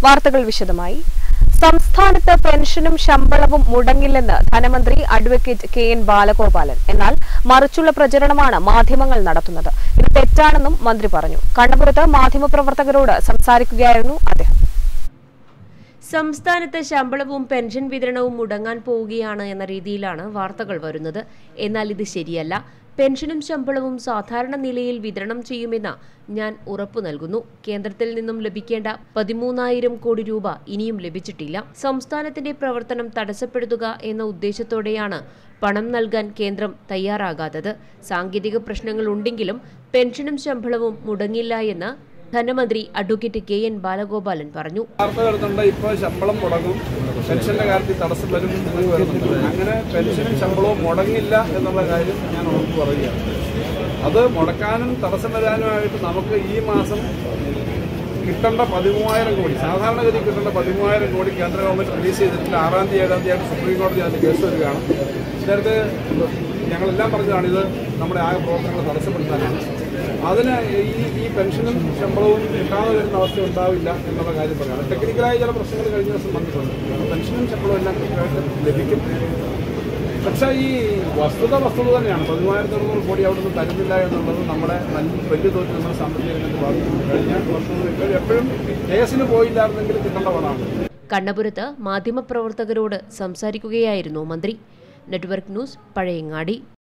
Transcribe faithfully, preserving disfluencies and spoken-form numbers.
വാർത്തകൾ വിശദമായി. സംസ്ഥാനത്ത് പെൻഷനും ശമ്പളവും മുടങ്ങില്ലെന്ന് ധനമന്ത്രി അഡ്വക്കേറ്റ് കെ എൻ ബാലഗോപാലൻ. എന്നാൽ മറിച്ചുള്ള പ്രചരണമാണ് മാധ്യമങ്ങൾ നടത്തുന്നത്. ഇത് തെറ്റാണെന്നും മന്ത്രി പറഞ്ഞു. കണ്ണപുരത്ത് മാധ്യമപ്രവർത്തകരോട് സംസാരിക്കുകയായിരുന്നു അദ്ദേഹം. സംസ്ഥാനത്ത് ശമ്പളവും പെൻഷൻ വിതരണവും മുടങ്ങാൻ പോവുകയാണ് എന്ന രീതിയിലാണ് വാർത്തകൾ വരുന്നത്. എന്നാൽ ഇത് ശരിയല്ല. പെൻഷനും ശമ്പളവും സാധാരണ നിലയിൽ വിതരണം ചെയ്യുമെന്ന് ഞാൻ ഉറപ്പു നൽകുന്നു. കേന്ദ്രത്തിൽ നിന്നും ലഭിക്കേണ്ട പതിമൂന്നായിരം കോടി രൂപ ഇനിയും ലഭിച്ചിട്ടില്ല. സംസ്ഥാനത്തിന്റെ പ്രവർത്തനം തടസ്സപ്പെടുത്തുക എന്ന ഉദ്ദേശത്തോടെയാണ് പണം നൽകാൻ കേന്ദ്രം തയ്യാറാകാത്തത്. സാങ്കേതിക പ്രശ്നങ്ങൾ ഉണ്ടെങ്കിലും പെൻഷനും ശമ്പളവും മുടങ്ങില്ല എന്ന് ധനമന്ത്രി അഡ്വക്കേറ്റ് കെ എൻ ബാലഗോപാലൻ പറഞ്ഞു. ഇപ്പോൾ ശമ്പളം മുടങ്ങും, പെൻഷന്റെ കാര്യത്തിൽ തടസ്സം വരും എന്ന് വരുന്നുണ്ട്. അങ്ങനെ പെൻഷനും ശമ്പളവും മുടങ്ങില്ല എന്നുള്ള കാര്യം ഞാൻ ഉറപ്പ് പറയുകയാണ്. അത് മുടക്കാനും തടസ്സം വരാനുമായിട്ട് നമുക്ക് ഈ മാസം കിട്ടേണ്ട പതിമൂവായിരം കോടി സാധാരണഗതി കിട്ടേണ്ട പതിമൂവായിരം കോടി കേന്ദ്ര ഗവൺമെന്റ് റിലീസ് ചെയ്തിട്ടില്ല. ആറാം തീയതി ഏഴാം തീയതി സുപ്രീം കോടതി അതിന് കേസ് വരികയാണ്. നേരത്തെ ഞങ്ങളെല്ലാം പറഞ്ഞതാണ് ഇത് നമ്മുടെ ആ പ്രവർത്തനങ്ങൾ തടസ്സപ്പെടുത്താനാണ്. അതിന് ഈ ഈ പെൻഷനും ശമ്പളവും കിട്ടാതെ വരുന്ന അവസ്ഥ ഉണ്ടാവില്ല എന്നുള്ള കാര്യം പറയുന്നത്. ടെക്നിക്കലായ ചില പ്രശ്നങ്ങൾ കഴിഞ്ഞ ദിവസം വന്നിട്ടുണ്ട്. പെൻഷനും ശമ്പളവും എല്ലാം കൃത്യമായിട്ട് ലഭിക്കും. പക്ഷേ ഈ വസ്തുത വസ്തുത തന്നെയാണ്. പതിമൂവായിരത്തി അറുന്നൂറ് കോടി അവിടെ നിന്ന് തരുന്നില്ല എന്നുള്ളത് നമ്മുടെ വലിയ തോതിൽ നമ്മുടെ സാമ്പത്തിക രംഗത്ത് ബാധിക്കുന്നു. കഴിഞ്ഞ വർഷങ്ങളിൽ എപ്പോഴും കേസിന് പോയില്ലായിരുന്നെങ്കിൽ കിട്ടേണ്ട പണമാണ്. കണ്ണപുരത്ത് മാധ്യമപ്രവർത്തകരോട് സംസാരിക്കുകയായിരുന്നു മന്ത്രി. Network news, Pazhayangadi.